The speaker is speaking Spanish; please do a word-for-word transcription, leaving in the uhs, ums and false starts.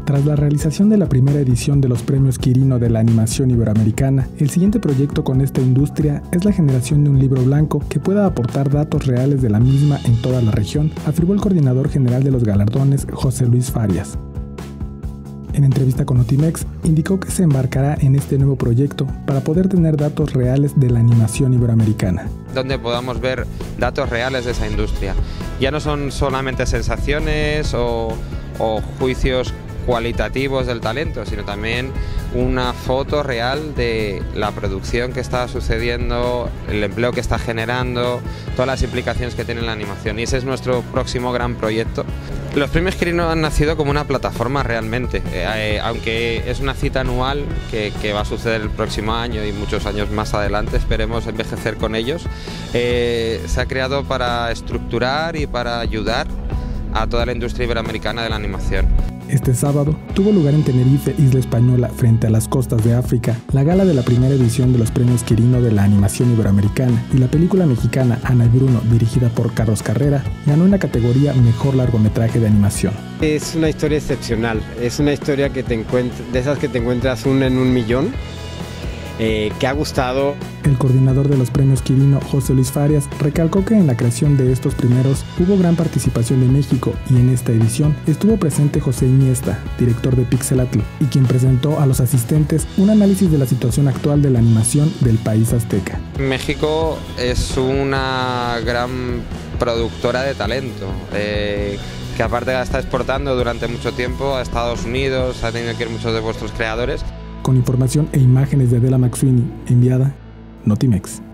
Tras la realización de la primera edición de los premios Quirino de la animación iberoamericana, el siguiente proyecto con esta industria es la generación de un libro blanco que pueda aportar datos reales de la misma en toda la región, afirmó el coordinador general de los galardones, José Luis Farias. En entrevista con Notimex, indicó que se embarcará en este nuevo proyecto para poder tener datos reales de la animación iberoamericana. Donde podamos ver datos reales de esa industria. Ya no son solamente sensaciones o, o juicios cualitativos del talento, sino también una foto real de la producción que está sucediendo, el empleo que está generando, todas las implicaciones que tiene la animación, y ese es nuestro próximo gran proyecto. Los premios Quirino han nacido como una plataforma realmente, eh, eh, aunque es una cita anual que, que va a suceder el próximo año y muchos años más adelante, esperemos envejecer con ellos. Eh, se ha creado para estructurar y para ayudar a toda la industria iberoamericana de la animación. Este sábado tuvo lugar en Tenerife, Isla Española, frente a las costas de África, la gala de la primera edición de los premios Quirino de la animación iberoamericana, y la película mexicana Ana y Bruno, dirigida por Carlos Carrera, ganó en la categoría Mejor Largometraje de Animación. Es una historia excepcional, es una historia que te encuentras, de esas que te encuentras una en un millón, eh, que ha gustado. El coordinador de los premios Quirino, José Luis Farias, recalcó que en la creación de estos primeros hubo gran participación de México, y en esta edición estuvo presente José Iniesta, director de Pixelatl, y quien presentó a los asistentes un análisis de la situación actual de la animación del país azteca. México es una gran productora de talento, eh, que aparte la está exportando durante mucho tiempo a Estados Unidos, ha tenido que ir muchos de vuestros creadores. Con información e imágenes de Adela McSweeney, enviada Notimex.